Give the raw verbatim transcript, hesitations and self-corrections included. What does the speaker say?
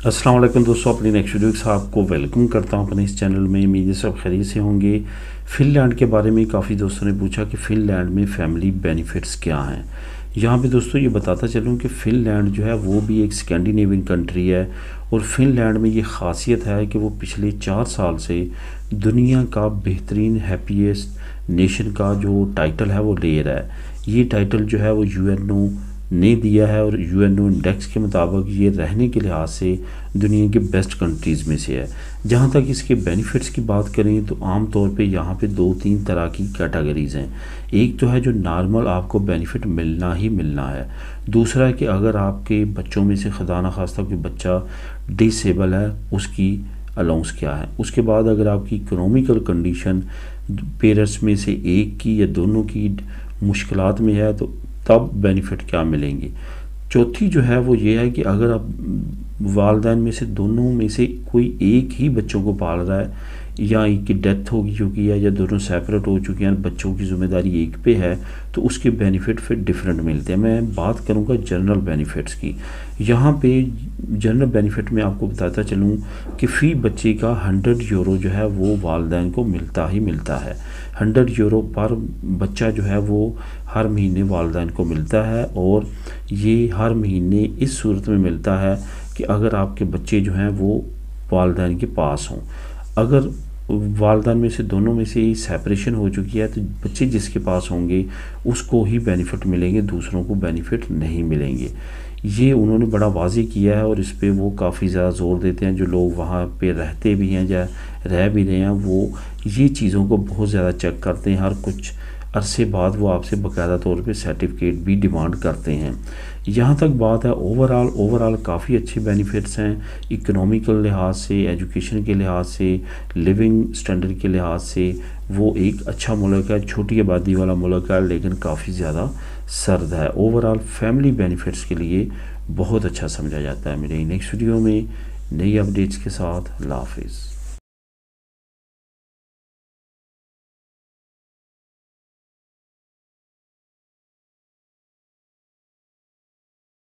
अस्सलाम वालेकुम दोस्तों, अपनी नेक्स्ट वीडियो के साथ आपको वेलकम करता हूं अपने इस चैनल में। उम्मीद सब खैरियत से होंगे। फ़िनलैंड के बारे में काफ़ी दोस्तों ने पूछा कि फ़िनलैंड में फैमिली बेनिफिट्स क्या हैं। यहाँ पे दोस्तों ये बताता चलूँ कि फ़िनलैंड जो है वो भी एक स्कैंडिनेवियन कंट्री है और फ़िनलैंड में ये ख़ासियत है कि वो पिछले चार साल से दुनिया का बेहतरीन हैप्पीएस्ट नेशन का जो टाइटल है वो ले रहा है। ये टाइटल जो है वो यूएनओ ने दिया है और यूएनओ इंडेक्स के मुताबिक ये रहने के लिहाज से दुनिया के बेस्ट कंट्रीज़ में से है। जहाँ तक इसके बेनिफिट्स की बात करें तो आम तौर पे यहाँ पे दो तीन तरह की कैटेगरीज़ हैं। एक तो है जो नॉर्मल आपको बेनिफिट मिलना ही मिलना है। दूसरा है कि अगर आपके बच्चों में से खुदा न खास्ता कोई बच्चा डिसेबल है उसकी अलाउंस क्या है। उसके बाद अगर आपकी इकोनॉमिकल कंडीशन पेरेंट्स में से एक की या दोनों की मुश्किलात में है तो तब बेनिफिट क्या मिलेंगे। चौथी जो है वो ये है कि अगर आप वालिदैन में से दोनों में से कोई एक ही बच्चों को पाल रहा है या एक की डेथ हो चुकी है या दोनों सेपरेट हो चुके हैं, बच्चों की ज़िम्मेदारी एक पे है, तो उसके बेनिफिट फिर डिफरेंट मिलते हैं। मैं बात करूंगा जनरल बेनिफिट्स की। यहाँ पे जनरल बेनिफिट में आपको बताता चलूँ कि फ़ी बच्चे का हंड्रेड यूरो जो है वो वालिदैन को मिलता ही मिलता है। हंड्रेड यूरो पर बच्चा जो है वो हर महीने वालिदैन को मिलता है और ये हर महीने इस सूरत में मिलता है कि अगर आपके बच्चे जो हैं वो वालिदैन के पास हों। अगर वालिदैन में से दोनों में से सेपरेशन हो चुकी है तो बच्चे जिसके पास होंगे उसको ही बेनिफिट मिलेंगे, दूसरों को बेनिफिट नहीं मिलेंगे। ये उन्होंने बड़ा वाज़ेह किया है और इस पे वो काफ़ी ज़्यादा ज़ोर देते हैं। जो लोग वहाँ पे रहते भी हैं या रह भी रहे हैं वो ये चीज़ों को बहुत ज़्यादा चेक करते हैं। हर कुछ अरसे बाद वो आपसे बाकायदा तौर पे सर्टिफिकेट भी डिमांड करते हैं। यहाँ तक बात है ओवरऑल ओवरऑल काफ़ी अच्छे बेनिफिट्स हैं। इकोनॉमिकल लिहाज से, एजुकेशन के लिहाज से, लिविंग स्टैंडर्ड के लिहाज से वो एक अच्छा मुल्क है। छोटी आबादी वाला मुल्क है लेकिन काफ़ी ज़्यादा सर्द है। ओवरऑल फैमिली बेनिफिट्स के लिए बहुत अच्छा समझा जाता है। मेरे नेक्स्ट वीडियो में नई अपडेट्स के साथ अल्लाह हाफिज़।